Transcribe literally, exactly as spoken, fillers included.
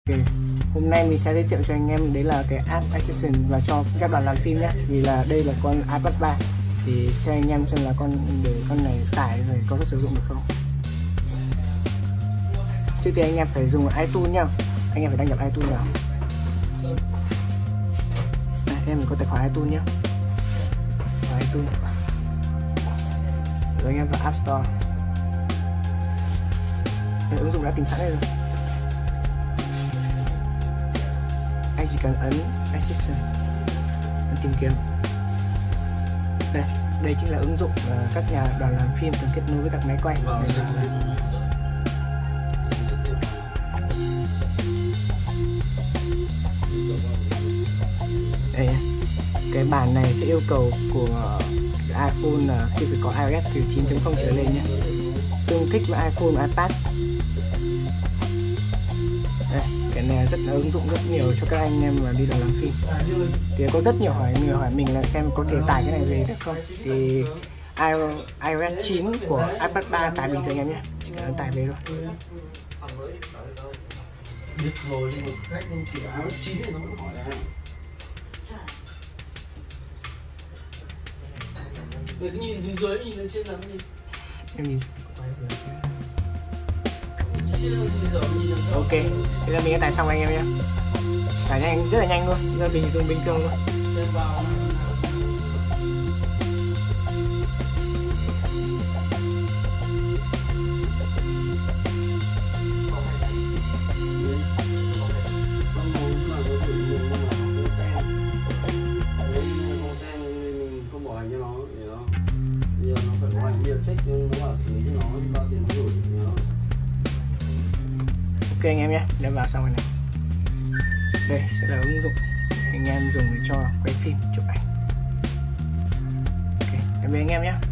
Ok, hôm nay mình sẽ giới thiệu cho anh em đấy là cái app Assistant và cho các bạn làm phim nhé. Vì là đây là con iPad ba thì cho anh em xem là con để con này tải rồi có thể sử dụng được không. Trước tiên anh em phải dùng iTunes nhá, anh em phải đăng nhập iTunes vào. Đây, em mình có tài khoản iTunes nhé. Vào iTunes rồi anh em vào App Store. Đây, ứng dụng đã tìm sẵn đây rồi. Anh chỉ cần ấn Assistant, ấn tìm kiếm. Đây, đây chính là ứng dụng uh, các nhà đoàn làm phim thường kết nối với các máy quay. Vâng, đây, cái bản này sẽ yêu cầu của iPhone là khi phải có iOS từ chín chấm không trở lên nhé, tương thích với iPhone và iPad. Đây, cái này rất là ứng dụng rất nhiều cho các anh em mà đi đoàn làm phim. Thì có rất nhiều hỏi người hỏi mình là xem có thể tải cái này về được không. Thì iOS chín của iPad ba tải bình thường em nhé, chỉ cần tải về thôi. Được rồi, nhưng mà khách kiểu iOS chín thì nó vẫn hỏi là người nhìn xuống dưới, nhìn lên trên là cái gì? Em nhìn ok, thế là mình đã tải xong anh em nhé. Tải nhanh, rất là nhanh luôn, giờ mình dùng bình thường luôn. Ok anh em nhé, đem vào xong rồi này. Đây sẽ là ứng dụng anh em dùng để cho quay phim, chụp ảnh. Ok, tạm biệt anh em nhé.